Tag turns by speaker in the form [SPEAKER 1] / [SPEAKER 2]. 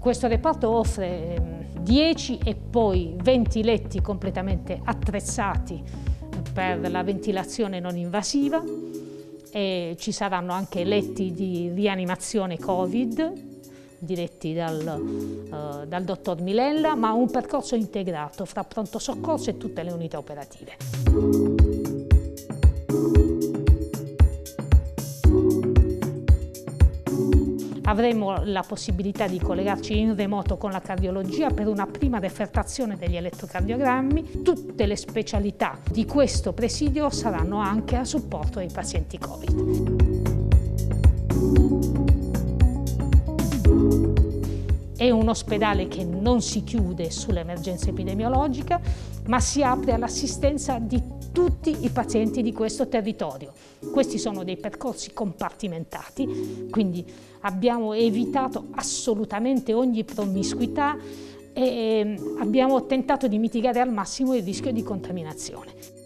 [SPEAKER 1] Questo reparto offre 10 e poi 20 letti completamente attrezzati per la ventilazione non invasiva, e ci saranno anche letti di rianimazione Covid diretti dal dottor Milella, ma un percorso integrato fra pronto soccorso e tutte le unità operative. Avremo la possibilità di collegarci in remoto con la cardiologia per una prima refertazione degli elettrocardiogrammi. Tutte le specialità di questo presidio saranno anche a supporto dei pazienti Covid. È un ospedale che non si chiude sull'emergenza epidemiologica, ma si apre all'assistenza di tutti i pazienti di questo territorio. Questi sono dei percorsi compartimentati, quindi abbiamo evitato assolutamente ogni promiscuità e abbiamo tentato di mitigare al massimo il rischio di contaminazione.